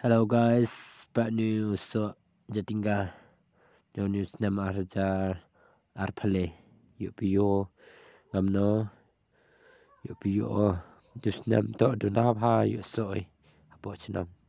Hello guys, bad news. So Jatinga news nam arjar arphale yo ngamno yo just nam to do na pha yo soi apo chnam